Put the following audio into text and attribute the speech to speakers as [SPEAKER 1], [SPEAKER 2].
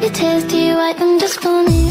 [SPEAKER 1] Your tears, do you wipe them just for me?